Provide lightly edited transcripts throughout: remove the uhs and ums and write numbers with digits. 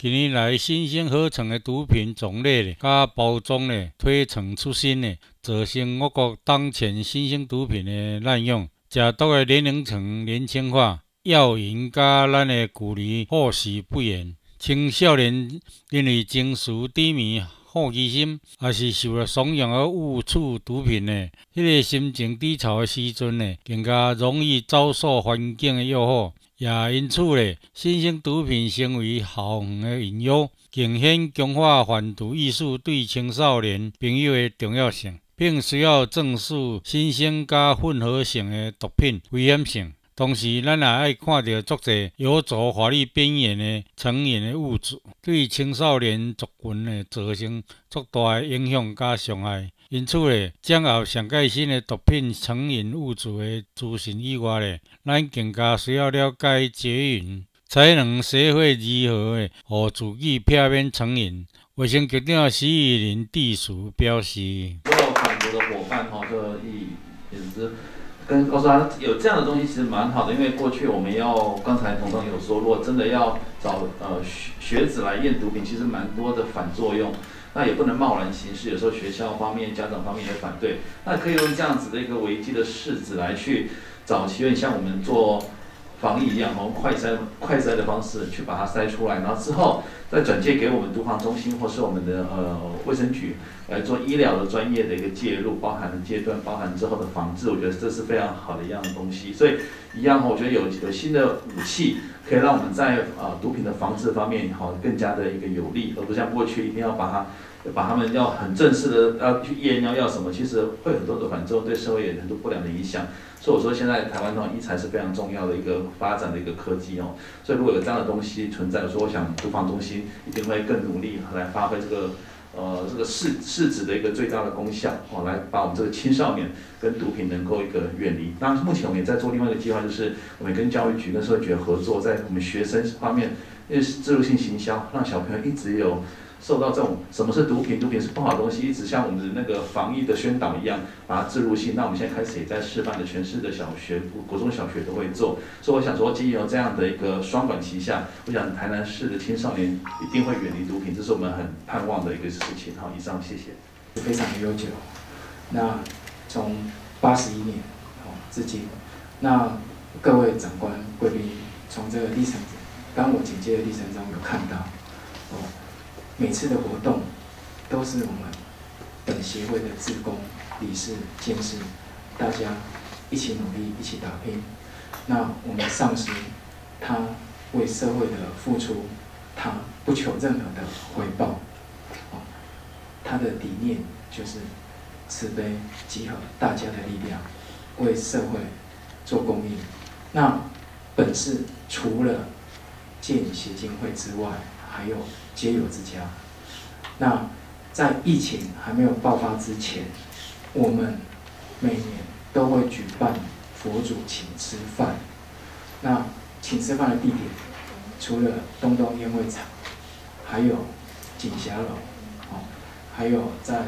近年来新兴合成的毒品种类甲包装推陈出新造成我国当前新兴毒品的滥用，食毒的年龄层年轻化，药瘾甲咱的距离或许不远。青少年因为情绪低迷、好奇心，也是受了怂恿而误触毒品迄个心情低潮的时阵更加容易遭受环境的诱惑。也因此新兴毒品成为校园的引诱，更显强化贩毒艺术对青少年朋友的重要性，并需要正视新兴加混合性的毒品危险性。同时，咱也爱看到足侪游走法律边缘的成瘾的物质，对青少年族群造成足大的影响加伤害。因此掌握上界新的毒品成瘾物质的资讯以外咱更加需要了解捷运，才能学会如何让自己避免成瘾。卫生局长徐玉林地署表示， 所有反毒的伙伴也是跟告诉他有这样的东西其实蛮好的，因为过去我们刚才同总有说，如果真的要找学子来验毒品，其实蛮多的反作用。那也不能贸然行事，有时候学校方面、家长方面也反对。那可以用这样子的一个危机的式子来去早期，有点像我们做防疫一样，用快筛的方式去把它筛出来，然后之后再转介给我们毒防中心或是我们的卫生局来做医疗的专业的一个介入，包含的阶段，包含之后的防治，我觉得这是非常好的一样东西。所以一样，我觉得有新的武器，可以让我们在毒品的防治方面更加的一个有利，而不像过去一定要把他们要很正式的要去验要什么，其实会很多的反作用，对社会有很多不良的影响。所以我说现在台湾医材是非常重要的一个发展的一个科技所以如果有这样的东西存在，我想毒防中心一定会更努力来发挥这个试纸的一个最大的功效来把我们这个青少年跟毒品能够一个远离。当然，目前我们也在做另外一个计划，就是我们跟教育局跟社会局合作，在我们学生方面，因为植入性行销，让小朋友一直有受到这种什么是毒品，毒品是不好的东西，一直像我们的那个防疫的宣导一样，把它植入性。那我们现在开始也在示范的，全市的小学、国中小学都会做。所以我想说，基于这样的一个双管齐下，我想台南市的青少年一定会远离毒品，这是我们很盼望的一个事情。好，以上谢谢。 非常的悠久，那从81年至今，那各位长官贵宾从这个历程，刚我简介的历程中有看到每次的活动都是我们本协会的志工、理事、监事，大家一起努力，一起打拼。那我们上司他为社会的付出，他不求任何的回报，他的理念就是慈悲，集合大家的力量，为社会做公益。那本市除了戒瘾协进会之外，还有街友之家。那在疫情还没有爆发之前，我们每年都会举办佛祖请吃饭。那请吃饭的地点，除了东东烟会场，还有锦霞楼，还有在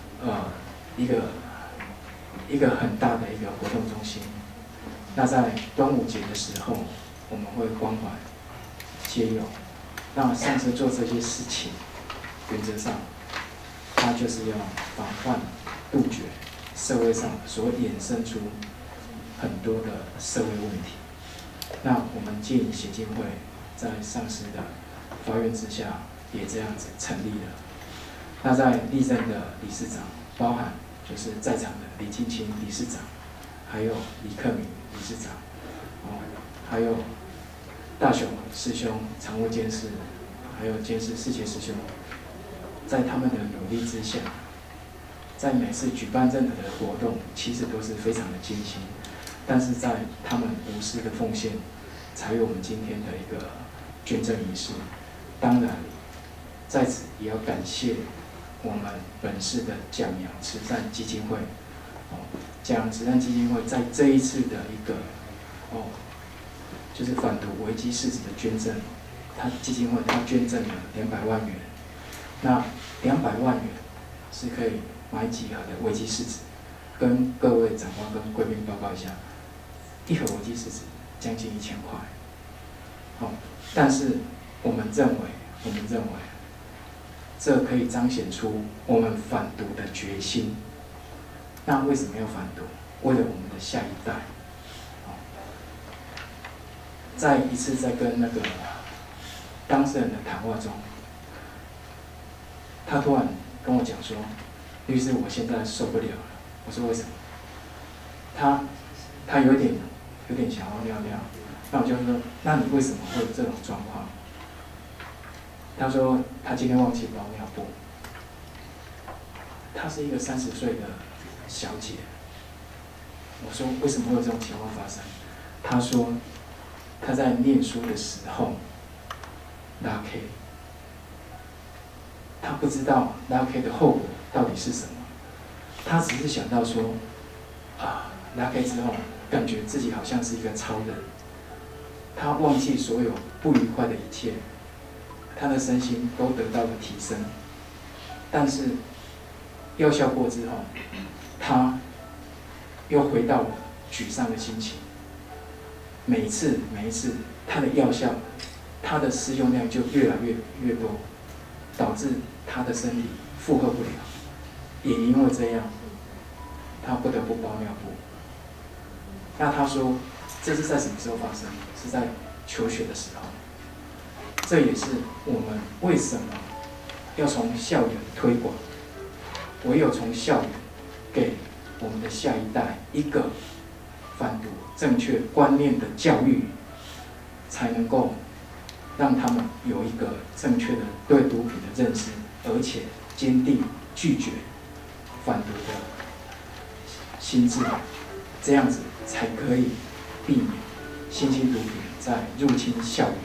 一个很大的一个活动中心。那在端午节的时候，我们会关怀街友。那上次做这些事情，原则上，他就是要防范、杜绝社会上所衍生出很多的社会问题。那我们戒瘾协进会在上司的发愿之下，也这样子成立了。那在历任的理事长，包含就是在场的李进清理事长，还有李克敏理事长，还有大雄师兄常务监事，还有监事世杰师兄，在他们的努力之下，在每次举办任何的活动，其实都是非常的艰辛，但是在他们无私的奉献，才有我们今天的一个捐赠仪式。当然，在此也要感谢我们本市的蒋阳慈善基金会。蒋阳慈善基金会在这一次的一个就是反毒危机事址的捐赠，基金会捐赠了200万元。那200万元是可以买几盒的危机事址，跟各位长官跟贵宾报告一下，一盒危机事址将近1000块。但是我们认为我们认为这可以彰显出我们反毒的决心。那为什么要反毒？为了我们的下一代。在一次在跟那个当事人的谈话中，他突然跟我讲说：“律师，我现在受不了了。”我说：“为什么？”他有点想要尿尿。那我就说：“那你为什么会有这种状况？”他说：“他今天忘记包尿布。”她是一个30岁的小姐。我说：“为什么会有这种情况发生？”她说：“她在念书的时候拉 K， 她不知道拉 K 的后果到底是什么，她只是想到说，拉 K 之后，感觉自己好像是一个超人，她忘记所有不愉快的一切，她的身心都得到了提升，但是药效过之后，她又回到了沮丧的心情。每一次，他的药效，他的施用量就越来越多，导致他的身体负荷不了。也因为这样，他不得不包尿布。那他说，这是在什么时候发生？是在求学的时候。这也是我们为什么要从校园推广，唯有从校园给我们的下一代一个反毒正确观念的教育，才能够让他们有一个正确的对毒品的认识，而且坚定拒绝反毒的心智，这样子才可以避免新兴毒品在入侵校园。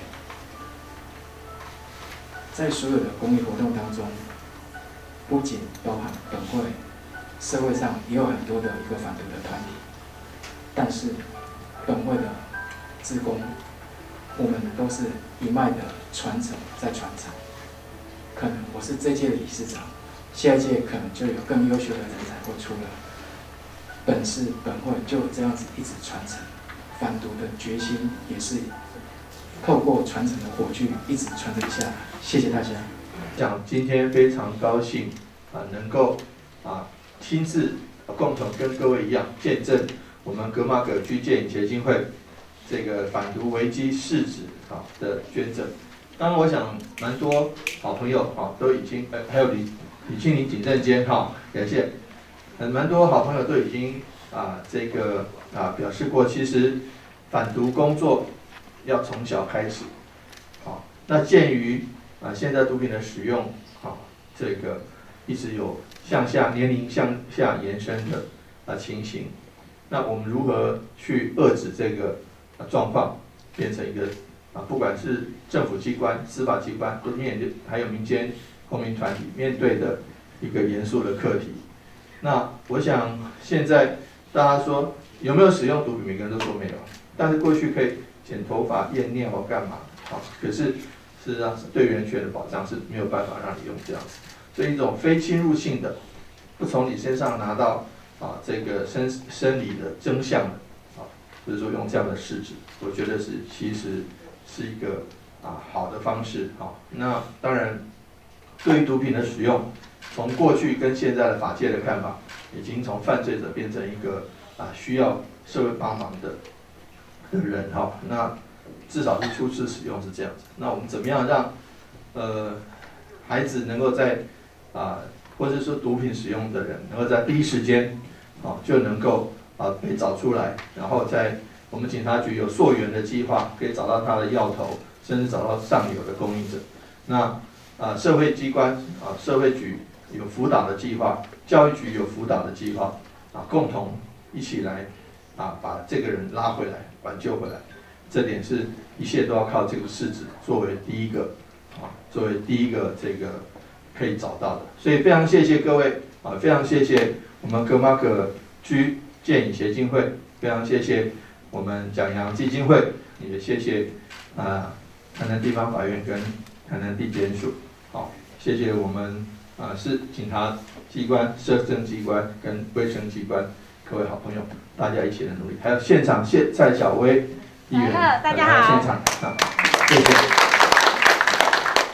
在所有的公益活动当中，不仅包含本会，社会上也有很多的一个反毒的团体。但是，本会的志工，我们都是一脉的传承，在传承。可能我是这届的理事长，下一届可能就有更优秀的人才会出来。本会就这样子一直传承，反毒的决心也是透过传承的火炬一直传承下来。谢谢大家。 讲今天非常高兴能够亲自共同跟各位一样见证我们噶玛葛居戒瘾协进会这个反毒危机市值的捐赠。当然，我想蛮多好朋友都已经还有李庆林警政监感谢，蛮多好朋友都已经表示过，其实反毒工作要从小开始。那鉴于现在毒品的使用这个一直有年龄向下延伸的情形。那我们如何去遏制这个状况，变成一个不管是政府机关、司法机关，还有民间公民团体面对的一个严肃的课题。那我想现在大家说有没有使用毒品，每个人都说没有，但是过去可以剪头发、验尿或干嘛，可是事实上对人权的保障是没有办法让你用这样子，所以一种非侵入性的，不从你身上拿到这个生理的真相的就是说用这样的试纸，我觉得其实是一个好的方式。那当然，对于毒品的使用，从过去跟现在的法界的看法，已经从犯罪者变成一个需要社会帮忙的人那至少是初次使用是这样子。那我们怎么样让孩子能够在或者说毒品使用的人能够在第一时间就能够被找出来，然后在我们警察局有溯源的计划，可以找到他的药头，甚至找到上游的供应者。那社会机关社会局有辅导的计划，教育局有辅导的计划共同一起来把这个人拉回来，挽救回来。这点是一切都要靠这个市值作为第一个这个可以找到的。所以非常谢谢各位非常谢谢我们噶玛葛居戒瘾协进会，非常谢谢我们蒋阳基金会，也谢谢台南地方法院跟台南地检署，谢谢我们是警察机关、社政机关跟卫生机关各位好朋友，大家一起的努力，还有现场蔡小薇议员， 大家好， 现场谢谢。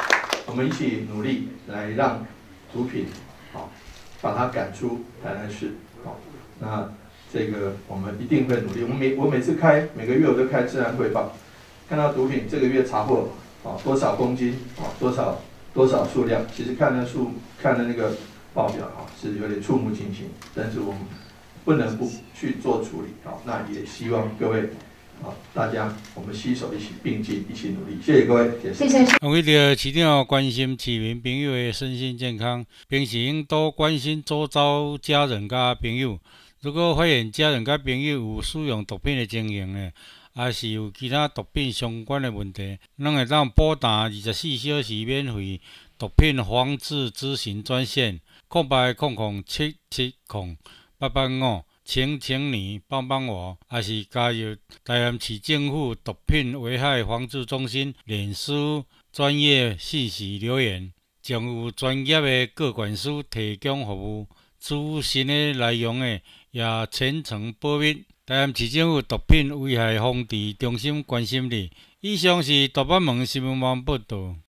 我们一起努力来让毒品把它赶出台南市。那这个我们一定会努力。我每次每个月我都开治安汇报，看到毒品这个月查获多少公斤多少数量，其实看的那个报表是有点触目惊心，但是我们不能不去做处理。那也希望各位大家我们携手一起并进，一起努力。谢谢各位，谢谢。 为着市长关心市民朋友的身心健康，平时应多关心周遭家人甲朋友。如果发现家人甲朋友有使用毒品的情形呢，也是有其他毒品相关的问题，咱会当拨打24小时免费毒品防治咨询专线0800770885，请你帮帮我，也是加入台南市政府毒品危害防治中心脸书专业信息留言，将有专业的个管师提供服务。资讯的内容也全程保密。台南市政府毒品危害防治中心关心你。以上是大板门新闻网报道。